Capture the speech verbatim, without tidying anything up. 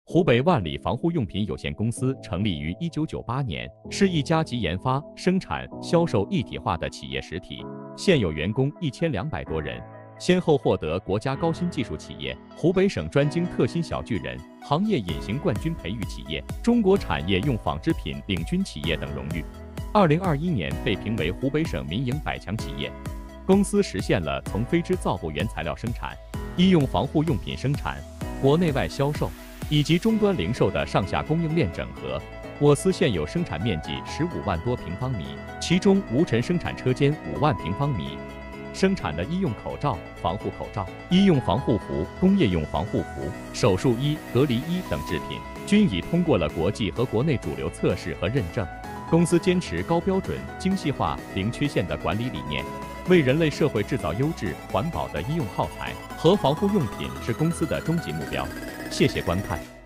湖北万里防护用品有限公司成立于一九九八年，是一家集研发、生产、销售一体化的企业实体，现有员工一千两百多人，先后获得国家高新技术企业、湖北省专精特新小巨人、行业隐形冠军培育企业、中国产业用纺织品领军企业等荣誉。二零二一年被评为湖北省民营百强企业。公司实现了从非织造布原材料生产、医用防护用品生产、国内外销售以及终端零售的上下供应链整合。我司现有生产面积十五万多平方米，其中无尘生产车间五万平方米，生产的医用口罩、防护口罩、医用防护服、工业用防护服、手术衣、隔离衣等制品，均已通过了国际和国内主流测试和认证。公司坚持高标准、精细化、零缺陷的管理理念，为人类社会制造优质、环保的医用耗材和防护用品是公司的终极目标。谢谢观看。